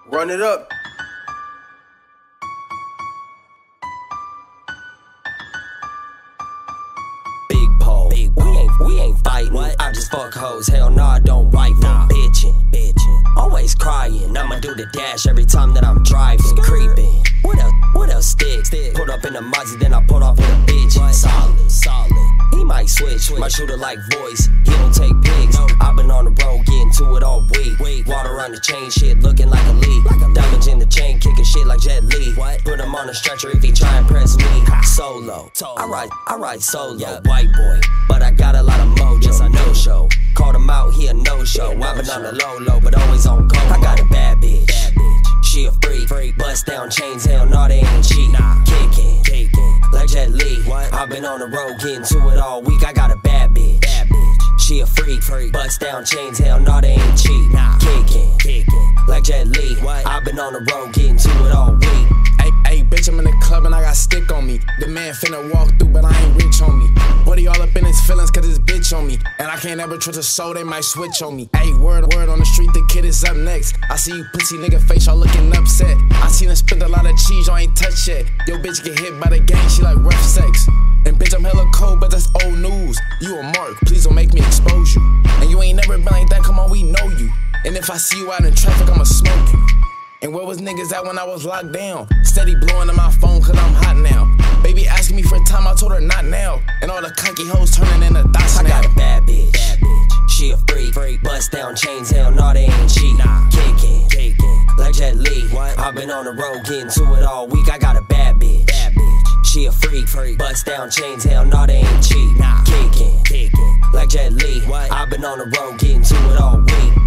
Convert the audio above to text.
Run it up. Big pole. We ain't fighting. What? I just fuck hoes. Hell no, I don't write for bitchin'. Always crying. I'ma do the dash every time that I'm driving. Creeping. What else sticks? Put up in the muzzy, then I put off with a bitch. Solid. He might switch. My shooter like voice. He don't take pics. I've been on the road getting to it all week. Water on the chain, shit looking like a leak. Diamonds in the chain, kicking shit like Jet Li. Put him on a stretcher if he try and press me. Solo. I ride solo. White boy, but I got a lot of mojo. I no show. Called him out, he a no show. I've been on the low, but always on go. I got a bad bitch. She a freak. Bust down chains, hell no, they ain't cheap. Kicking like Jet Li. I've been on the road getting to it all week. I got a bad bitch. She a freak. Bust down chains, hell no, they ain't cheap. Kicking like Jet Li. I've been on the road getting to it all week. Hey, bitch, I'm in the club and I got stick on me. The man finna walk through, but I ain't rich on me. Buddy all up in his feelings cause his bitch on me. And I can't ever trust a soul, they might switch on me. Hey, word on the street, the kid is up next. I see you pussy nigga face, y'all looking upset. I seen her spend a lot of cheese, y'all ain't touch yet. Yo, bitch get hit by the gang, she like rough sex. And bitch, I'm hella cold, but that's old news. You a mark, please don't make me expose you. And you ain't never been like that, come on, we know you. And if I see you out in traffic, I'ma smoke you. And where was niggas at when I was locked down? Steady blowing on my phone cause I'm hot now. Baby asking me for time, I told her not now. And all the cocky hoes turning into thoughts now. I got a bad bitch. She a freak. Bust down chains, hell no, they ain't cheap. Kicking like Jet Li. I've been on the road getting to it all week. I got a bad bitch. She a freak. Bust down chains, hell no, they ain't cheap. Kicking like Jet Li. I've been on the road getting to it all week.